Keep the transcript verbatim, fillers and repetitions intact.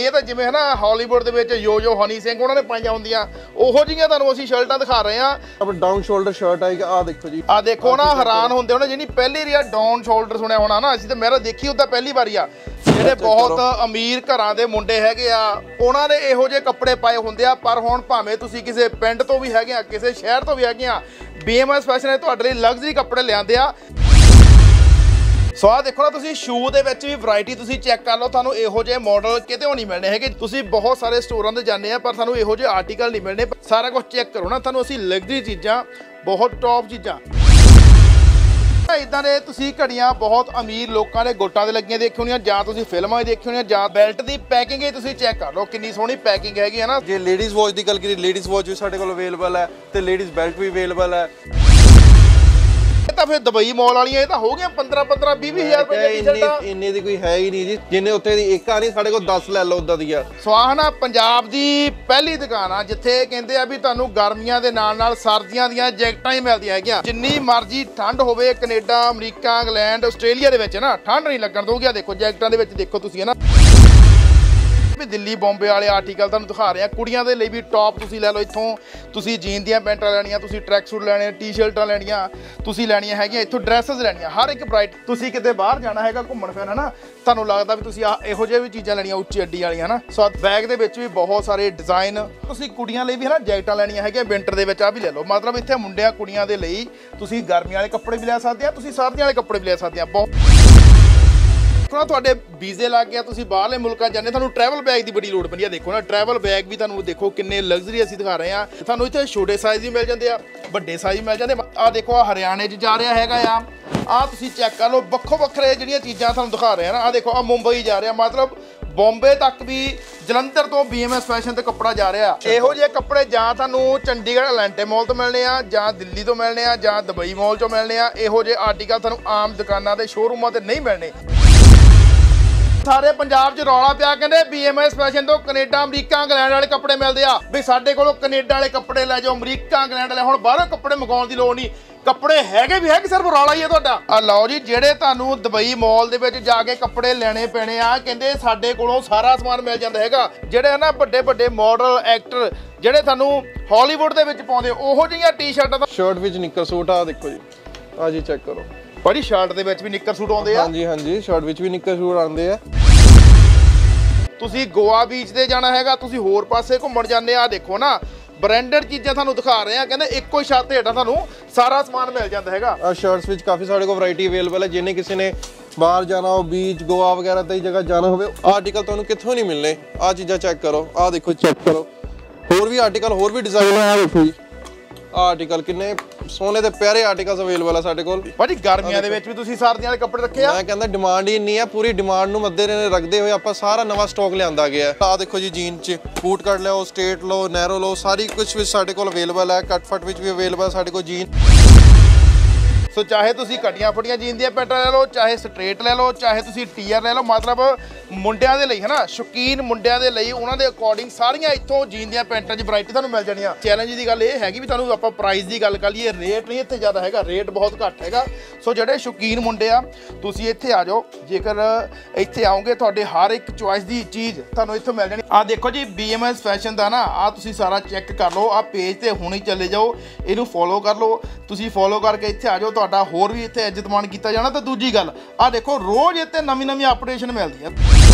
ਇਹ ਤਾਂ ਜਿਵੇਂ ਹੈ ਨਾ ਹਾਲੀਵੁੱਡ ਦੇ ਵਿੱਚ ਯੋ ਯੋ ਹਨੀ ਸਿੰਘ ਉਹਨਾਂ ਨੇ ਪਾਈਆਂ ਹੁੰਦੀਆਂ ਉਹੋ ਜਿਹੀਆਂ ਤੁਹਾਨੂੰ ਅਸੀਂ ਸ਼ਰਟਾਂ ਦਿਖਾ ਰਹੇ ਆ। ਅਬ ਡਾਊਨ ਸ਼ੋਲਡਰ ਸ਼ਰਟ ਆਏਗੀ, ਆ ਦੇਖੋ ਜੀ, ਆ ਦੇਖੋ ਨਾ ਹੈਰਾਨ ਹੁੰਦੇ ਹੋਣੇ ਜਿਹਨੀ ਪਹਿਲੀ ਵਾਰ ਡਾਊਨ ਸ਼ੋਲਡਰ ਸੁਣਿਆ ਹੋਣਾ ਨਾ, ਅਸੀਂ ਤਾਂ ਮੇਰਾ ਦੇਖੀ ਉਹਦਾ ਪਹਿਲੀ ਵਾਰੀ ਆ। ਜਿਹੜੇ ਬਹੁਤ ਅਮੀਰ ਘਰਾਂ ਦੇ ਮੁੰਡੇ ਹੈਗੇ ਆ ਉਹਨਾਂ ਨੇ ਇਹੋ ਜਿਹੇ ਕੱਪੜੇ ਪਾਏ ਹੁੰਦੇ ਆ। ਪਰ ਹੁਣ ਭਾਵੇਂ ਤੁਸੀਂ ਕਿਸੇ ਪਿੰਡ ਤੋਂ ਵੀ ਹੈਗੇ ਆ, ਕਿਸੇ ਸ਼ਹਿਰ ਤੋਂ ਵੀ ਹੈਗੇ ਆ, ਬੀ ਐਮ ਐਸ ਫੈਸ਼ਨ ਨੇ ਤੁਹਾਡੇ ਲਈ ਲਗਜ਼ਰੀ ਕੱਪੜੇ ਲਿਆਂਦੇ ਆ। ਸੋ ਆ ਦੇਖੋ ਨਾ ਤੁਸੀਂ ਸ਼ੂ ਦੇ ਵਿੱਚ ਵੀ ਵੈਰਾਈਟੀ ਤੁਸੀਂ ਚੈੱਕ ਕਰ ਲਓ, ਤੁਹਾਨੂੰ ਇਹੋ ਜਿਹੇ ਮਾਡਲ ਕਿਤੇ ਨਹੀਂ ਮਿਲਣੇ ਹੈਗੇ। ਤੁਸੀਂ ਬਹੁਤ ਸਾਰੇ ਸਟੋਰਾਂ ਤੇ ਜਾਂਦੇ ਆ ਪਰ ਤੁਹਾਨੂੰ ਇਹੋ ਜਿਹੇ ਆਰਟੀਕਲ ਨਹੀਂ ਮਿਲਣੇ। ਸਾਰਾ ਕੁਝ ਚੈੱਕ ਕਰੋ ਨਾ, ਤੁਹਾਨੂੰ ਅਸੀਂ ਲਗਜ਼ਰੀ ਚੀਜ਼ਾਂ, ਬਹੁਤ ਟੌਪ ਚੀਜ਼ਾਂ ਇਦਾਂ ਦੇ ਤੁਸੀਂ ਘੜੀਆਂ ਬਹੁਤ ਅਮੀਰ ਲੋਕਾਂ ਦੇ ਗੋਟਾਂ ਦੇ ਲੱਗੀਆਂ ਦੇਖੀ ਹੋਣੀਆਂ, ਜਾਂ ਤੁਸੀਂ ਫਿਲਮਾਂ 'ਚ ਦੇਖੀ ਹੋਣੀਆਂ, ਜਾਂ ਬੈਲਟ ਦੀ ਪੈਕਿੰਗ ਹੀ ਤੁਸੀਂ ਚੈੱਕ ਕਰ ਲਓ ਕਿੰਨੀ ਸੋਹਣੀ ਪੈਕਿੰਗ ਹੈਗੀ ਹੈ ਨਾ। ਜੇ ਲੇਡੀਜ਼ ਵਾਚ ਦੀ ਗੱਲ ਕਰੀਏ, ਲੇਡੀਜ਼ ਵਾਚ ਵੀ ਸਾਡੇ ਕੋਲ ਅਵੇਲੇਬਲ ਹੈ ਤੇ ਲੇਡੀਜ਼ ਬੈਲਟ ਵੀ ਅਵੇਲੇਬਲ ਹੈ। ਇਹ ਤਾਂ ਫਿਰ ਦੁਬਈ ਮਾਲ ਵਾਲੀਆਂ ਇਹ ਤਾਂ ਹੋ ਗਈਆਂ ਪੰਦਰਾਂ ਪੰਦਰਾਂ ਵੀਹ ਵੀਹ ਹਜ਼ਾਰ ਰੁਪਏ ਦੀਆਂ ਟੀ-ਸ਼ਰਟਾਂ। ਇੰਨੇ ਦੀ ਕੋਈ ਹੈ ਹੀ ਨਹੀਂ ਜੀ, ਜਿੰਨੇ ਉੱਥੇ ਦੀ ਇੱਕ ਆ ਨਹੀਂ, ਸਾਡੇ ਕੋਲ ਦਸ ਲੈ ਲਓ ਉਦਾਂ ਦੀਆਂ। ਸਵਾਹ ਨਾ ਪੰਜਾਬ ਦੀ ਪਹਿਲੀ ਦੁਕਾਨ ਆ ਜਿੱਥੇ ਕਹਿੰਦੇ ਆ ਵੀ ਤੁਹਾਨੂੰ ਗਰਮੀਆਂ ਦੇ ਨਾਲ ਨਾਲ ਸਰਦੀਆਂ ਦੀਆਂ ਜੈਕਟਾਂ ਹੀ ਮਿਲਦੀਆਂ ਹੈਗੀਆਂ। ਜਿੰਨੀ ਮਰਜ਼ੀ ਠੰਡ ਹੋਵੇ, ਕੈਨੇਡਾ, ਅਮਰੀਕਾ, ਇੰਗਲੈਂਡ, ਆਸਟ੍ਰੇਲੀਆ ਦੇ ਵਿੱਚ ਨਾ ਠੰਡ ਨਹੀਂ ਲੱਗਣ ਦਊਗੀ। ਆ ਦੇਖੋ ਜੈਕਟਾਂ ਦੇ ਵਿੱਚ ਦੇਖੋ ਤੁਸੀਂ ਹੈ ਨਾ, ਵੀ ਦਿੱਲੀ ਬੰਬੇ ਵਾਲੇ ਆਰਟੀਕਲ ਤੁਹਾਨੂੰ ਦਿਖਾ ਰਹੇ ਆ। ਕੁੜੀਆਂ ਦੇ ਲਈ ਵੀ ਟੌਪ ਤੁਸੀਂ ਲੈ ਲਓ ਇੱਥੋਂ। ਤੁਸੀਂ ਜੀਨ ਦੀਆਂ ਪੈਂਟਾਂ ਲੈਣੀਆਂ, ਤੁਸੀਂ ਟਰੈਕ ਸੂਟ ਲੈਣੇ, ਟੀ-ਸ਼ਰਟਾਂ ਲੈਣੀਆਂ, ਤੁਸੀਂ ਲੈਣੀਆਂ ਹੈਗੀਆਂ ਇੱਥੋਂ, ਡਰੈਸਸ ਲੈਣੀਆਂ, ਹਰ ਇੱਕ ਬਰਾਈਟ। ਤੁਸੀਂ ਕਿਤੇ ਬਾਹਰ ਜਾਣਾ ਹੈਗਾ ਘੁੰਮਣ ਫਿਰਨ ਹੈ ਨਾ, ਤੁਹਾਨੂੰ ਲੱਗਦਾ ਵੀ ਤੁਸੀਂ ਆ ਇਹੋ ਜਿਹੇ ਵੀ ਚੀਜ਼ਾਂ ਲੈਣੀਆਂ ਉੱਚੀ ਅੱਡੀ ਵਾਲੀਆਂ ਨਾ। ਸੋ ਬੈਗ ਦੇ ਵਿੱਚ ਵੀ ਬਹੁਤ ਸਾਰੇ ਡਿਜ਼ਾਈਨ। ਤੁਸੀਂ ਕੁੜੀਆਂ ਲਈ ਵੀ ਹੈ ਨਾ ਜੈਕਟਾਂ ਲੈਣੀਆਂ ਹੈਗੀਆਂ ਵਿੰਟਰ ਦੇ ਵਿੱਚ, ਆ ਵੀ ਲੈ ਲਓ। ਮਤਲਬ ਇੱਥੇ ਮੁੰਡਿਆਂ ਕੁੜੀਆਂ ਦੇ ਲਈ ਤੁਸੀਂ ਗਰਮੀਆਂ ਵਾਲੇ ਕੱਪੜੇ ਵੀ ਲੈ ਸਕਦੇ ਆ, ਤੁਸੀਂ ਸਰਦੀਆਂ ਵਾਲੇ ਕੱਪੜੇ ਵੀ ਲੈ ਸਕਦੇ ਆ। ਬਹੁਤ ਤੁਹਾਡੇ ਵੀਜ਼ੇ ਲੱਗ ਗਿਆ, ਤੁਸੀਂ ਬਾਹਰਲੇ ਮੁਲਕਾਂ ਜਾਂਦੇ, ਤੁਹਾਨੂੰ ਟਰੈਵਲ ਬੈਗ ਦੀ ਬੜੀ ਲੋੜ ਪੈਂਦੀ ਆ। ਦੇਖੋ ਨਾ ਟਰੈਵਲ ਬੈਗ ਵੀ ਤੁਹਾਨੂੰ ਦੇਖੋ ਕਿੰਨੇ ਲਗਜ਼ਰੀ ਅਸੀਂ ਦਿਖਾ ਰਹੇ ਆ। ਤੁਹਾਨੂੰ ਇੱਥੇ ਛੋਟੇ ਸਾਈਜ਼ ਵੀ ਮਿਲ ਜਾਂਦੇ ਆ, ਵੱਡੇ ਸਾਈਜ਼ ਮਿਲ ਜਾਂਦੇ ਆ। ਦੇਖੋ ਆ ਹਰਿਆਣੇ 'ਚ ਜਾ ਰਿਹਾ ਹੈਗਾ ਆ, ਆ ਤੁਸੀਂ ਚੈੱਕ ਕਰ ਲਓ। ਵੱਖੋ ਵੱਖਰੇ ਜਿਹੜੀਆਂ ਚੀਜ਼ਾਂ ਤੁਹਾਨੂੰ ਦਿਖਾ ਰਹੇ ਆ ਨਾ, ਆ ਦੇਖੋ ਆ ਮੁੰਬਈ ਜਾ ਰਿਹਾ, ਮਤਲਬ ਬੰਬੇ ਤੱਕ ਵੀ ਜਲੰਧਰ ਤੋਂ ਬੀ ਐਮ ਐਸ ਫੈਸ਼ਨ ਤੇ ਕੱਪੜਾ ਜਾ ਰਿਹਾ। ਇਹੋ ਜਿਹੇ ਕੱਪੜੇ ਜਾਂ ਤੁਹਾਨੂੰ ਚੰਡੀਗੜ੍ਹ ਐਲੈਂਟੇ ਮਾਲ ਤੋਂ ਮਿਲਣੇ ਆ, ਜਾਂ ਦਿੱਲੀ ਤੋਂ ਮਿਲਣੇ ਆ, ਜਾਂ ਦੁਬਈ ਮਾਲ ਚੋਂ ਮਿਲਣੇ ਆ। ਇਹੋ ਜਿਹੇ ਆਰਟੀਕਲ ਤੁਹਾਨੂੰ ਆਮ ਦੁਕਾਨਾਂ ਤੇ ਸ਼ੋਰੂਮਾਂ ਤੇ ਨਹੀਂ ਮਿਲਣੇ। ਸਾਰੇ ਪੰਜਾਬ 'ਚ ਰੌਲਾ ਪਿਆ, ਕਹਿੰਦੇ ਬੀ ਐਮ ਐਸ ਫੈਸ਼ਨ ਤੋਂ ਕੈਨੇਡਾ, ਅਮਰੀਕਾ, ਇੰਗਲੈਂਡ ਵਾਲੇ ਕੱਪੜੇ ਮਿਲਦੇ ਆ। ਵੀ ਸਾਡੇ ਕੋਲੋਂ ਕੈਨੇਡਾ ਵਾਲੇ ਕੱਪੜੇ ਲੈ ਜਾਓ, ਅਮਰੀਕਾ, ਇੰਗਲੈਂਡ ਵਾਲੇ। ਹੁਣ ਬਾਹਰੋਂ ਕੱਪੜੇ ਮੰਗਾਉਣ ਦੀ ਲੋੜ ਨਹੀਂ, ਕੱਪੜੇ ਹੈਗੇ ਵੀ ਹੈ ਕਿ ਸਿਰਫ ਰੌਲਾ ਹੀ ਹੈ ਤੁਹਾਡਾ। ਆ ਲਓ ਜੀ, ਜਿਹੜੇ ਤੁਹਾਨੂੰ ਦੁਬਈ ਮਾਲ ਦੇ ਵਿੱਚ ਜਾ ਕੇ ਕੱਪੜੇ ਲੈਣੇ ਪੈਣੇ ਆ, ਕਹਿੰਦੇ ਸਾਡੇ ਕੋਲੋਂ ਸਾਰਾ ਸਮਾਨ ਮਿਲ ਜਾਂਦਾ ਹੈਗਾ। ਜਿਹੜੇ ਨਾ ਵੱਡੇ ਵੱਡੇ ਮਾਡਲ ਐਕਟਰ ਜਿਹੜੇ ਤੁਹਾਨੂੰ ਹਾਲੀਵੁੱਡ ਦੇ ਵਿੱਚ ਪਾਉਂਦੇ, ਉਹੋ ਜਿਹੀਆਂ ਟੀ-ਸ਼ਰਟਾਂ ਦਾ ਸ਼ਰਟ ਵਿੱਚ ਨਿੱਕਰ ਸੂਟ ਆ ਦੇਖੋ ਜੀ, ਆ ਜੀ ਚੈੱਕ ਕਰੋ। ਬੜੀ ਸ਼ਰਟ ਦੇ ਵਿੱਚ ਵੀ ਨਿੱਕਰ ਸੂਟ ਆਉਂਦੇ ਆ। ਹਾਂਜੀ ਹਾਂਜੀ, ਸ਼ਰਟ ਵਿੱਚ ਵੀ ਨਿੱਕਰ ਸੂਟ ਆਉਂਦੇ ਆ। ਤੁਸੀਂ ਗੋਆ ਬੀਚ ਤੇ ਜਾਣਾ ਹੈਗਾ, ਤੁਸੀਂ ਹੋਰ ਪਾਸੇ ਘੁੰਮਣ ਜਾਂਦੇ ਆ, ਦੇਖੋ ਨਾ ਬ੍ਰਾਂਡਡ ਚੀਜ਼ਾਂ ਤੁਹਾਨੂੰ ਦਿਖਾ ਰਹੇ ਆ। ਕਹਿੰਦੇ ਇੱਕੋ ਹੀ ਛੱਤ ਹੇਠਾਂ ਤੁਹਾਨੂੰ ਸਾਰਾ ਸਮਾਨ ਮਿਲ ਜਾਂਦਾ ਹੈਗਾ। ਆ ਸ਼ਰਟਸ ਵਿੱਚ ਕਾਫੀ ਸਾਡੇ ਕੋਲ ਵੈਰਾਈਟੀ ਅਵੇਲੇਬਲ ਹੈ। ਜਿਹਨੇ ਕਿਸੇ ਨੇ ਬਾਹਰ ਜਾਣਾ ਹੋ, ਬੀਚ, ਗੋਆ ਵਗੈਰਾ ਤੇ ਜਗ੍ਹਾ ਜਾਣਾ ਹੋਵੇ, ਆਰਟੀਕਲ ਤੁਹਾਨੂੰ ਕਿੱਥੋਂ ਨਹੀਂ ਮਿਲਣੇ। ਆ ਚੀਜ਼ਾਂ ਚੈੱਕ ਕਰੋ, ਆ ਦੇਖੋ ਚੈੱਕ ਕਰੋ। ਹੋਰ ਵੀ ਆਰਟੀਕਲ, ਹੋਰ ਵੀ ਡਿਜ਼ਾਈਨ ਆ ਦੇਖੋ ਜੀ। ਆਰਟੀਕਲ ਕਿੰਨੇ ਸੋਹਣੇ ਤੇ ਪਿਆਰੇ ਆਰਟੀਕਲਸ ਅਵੇਲੇਬਲ ਆ ਸਾਡੇ ਕੋਲ। ਭਾਜੀ ਗਰਮੀਆਂ ਦੇ ਵਿੱਚ ਵੀ ਤੁਸੀਂ ਸਰਦੀਆਂ ਵਾਲੇ ਕੱਪੜੇ ਰੱਖੇ ਆ। ਮੈਂ ਕਹਿੰਦਾ ਡਿਮਾਂਡ ਹੀ ਇੰਨੀ ਆ, ਪੂਰੀ ਡਿਮਾਂਡ ਨੂੰ ਮੱਦੇ ਰੱਖਦੇ ਹੋਏ ਆਪਾਂ ਸਾਰਾ ਨਵਾਂ ਸਟਾਕ ਲਿਆਂਦਾ ਗਿਆ। ਆ ਦੇਖੋ ਜੀ, ਜੀਨ 'ਚ ਬੂਟ ਕੱਟ ਲਿਓ, ਸਟ੍ਰੇਟ ਲਓ, ਨੈਰੋ ਲਓ, ਸਾਰੀ ਕੁਝ ਵਿੱਚ ਸਾਡੇ ਕੋਲ ਅਵੇਲੇਬਲ ਹੈ। ਕੱਟ ਫਟ ਵਿੱਚ ਵੀ ਅਵੇਲੇਬਲ ਸਾਡੇ ਕੋਲ ਜੀਨ। ਸੋ ਚਾਹੇ ਤੁਸੀਂ ਕੱਟੀਆਂ ਫਟੀਆਂ ਜੀਨ ਦੀਆਂ ਪੈਂਟਾਂ ਲੈ ਲਓ, ਚਾਹੇ ਸਟ੍ਰੇਟ ਲੈ ਲਓ, ਚਾਹੇ ਤੁਸੀਂ ਟੀਅਰ ਲੈ ਲਓ। ਮਤਲਬ ਮੁੰਡਿਆਂ ਦੇ ਲਈ ਹੈ ਨਾ, ਸ਼ੌਕੀਨ ਮੁੰਡਿਆਂ ਦੇ ਲਈ, ਉਹਨਾਂ ਦੇ ਅਕੋਰਡਿੰਗ ਸਾਰੀਆਂ ਇੱਥੋਂ ਜੀਨ ਦੀਆਂ ਪੈਂਟਾਂ 'ਚ ਵੈਰਾਈਟੀ ਤੁਹਾਨੂੰ ਮਿਲ ਜਾਣੀਆਂ। ਚੈਲੰਜ ਦੀ ਗੱਲ ਇਹ ਹੈਗੀ ਵੀ ਤੁਹਾਨੂੰ ਆਪਾਂ ਪ੍ਰਾਈਸ ਦੀ ਗੱਲ ਕਰ ਲਈਏ, ਰੇਟ ਨਹੀਂ ਇੱਥੇ ਜ਼ਿਆਦਾ ਹੈਗਾ, ਰੇਟ ਬਹੁਤ ਘੱਟ ਹੈਗਾ। ਸੋ ਜਿਹੜੇ ਸ਼ੌਕੀਨ ਮੁੰਡੇ ਆ, ਤੁਸੀਂ ਇੱਥੇ ਆ ਜਾਓ। ਜੇਕਰ ਇੱਥੇ ਆਓਗੇ ਤੁਹਾਡੇ ਹਰ ਇੱਕ ਚੁਆਇਸ ਦੀ ਚੀਜ਼ ਤੁਹਾਨੂੰ ਇੱਥੋਂ ਮਿਲ ਜਾਣੀ। ਆ ਦੇਖੋ ਜੀ, ਬੀ ਐਮ ਐਸ ਫੈਸ਼ਨ ਦਾ ਨਾ ਆ ਤੁਸੀਂ ਸਾਰਾ ਚੈੱਕ ਕਰ ਲਓ। ਆ ਪੇਜ ਤੇ ਹੁਣੇ ਚਲੇ ਜਾਓ, ਇਹਨੂੰ ਫੋਲੋ ਕਰ ਲਓ। ਤੁਸੀਂ ਫੋਲੋ ਕਰਕੇ ਇੱਥੇ ਆ ਜਾਓ, ਤੁਹਾਡਾ ਹੋਰ ਵੀ ਇੱਥੇ ਇੱਜ਼ਤ ਮਾਣ ਕੀਤਾ ਜਾਣਾ। ਤੇ ਦੂਜੀ ਗੱਲ, ਆ ਦੇਖੋ ਰੋਜ਼ ਇੱਥੇ ਨਵੀਂ ਨਵੀਂ ਅਪਡੇਸ਼ਨ ਮਿਲਦੀ ਆ।